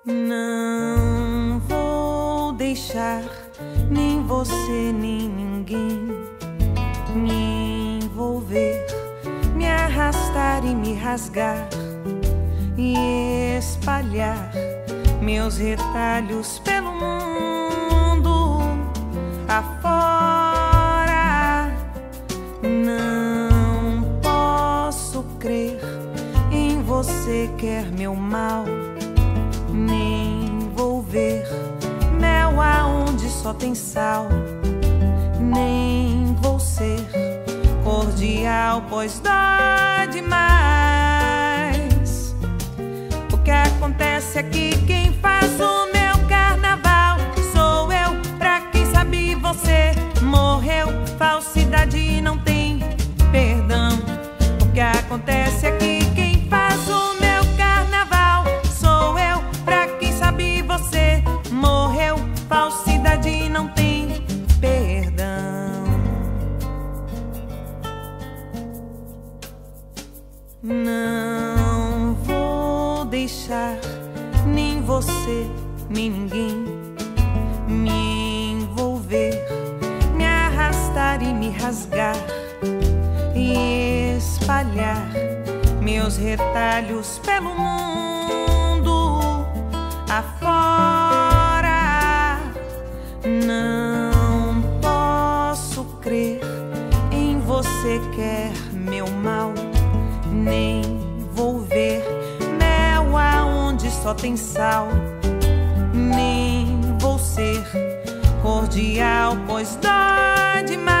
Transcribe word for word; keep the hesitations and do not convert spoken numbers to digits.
Não vou deixar nem você nem ninguém me envolver, me arrastar e me rasgar e espalhar meus retalhos pelo mundo afora. Não posso crer em você, quer meu mal, nem vou ver mel aonde só tem sal, nem vou ser cordial, pois dói demais. O que acontece é que quem faz o meu carnaval sou eu. Pra quem sabe você morreu, falsidade não tem perdão. O que acontece é que quem faz o meu carnaval sou eu. Pra quem sabe você morreu, falsidade não tem perdão. Não vou deixar nem você nem ninguém me envolver, me arrastar e me rasgar e espalhar meus retalhos pelo mundo afora. Não posso crer em você, quer meu mal, nem vou ver mel aonde só tem sal, nem vou ser cordial, pois dói demais.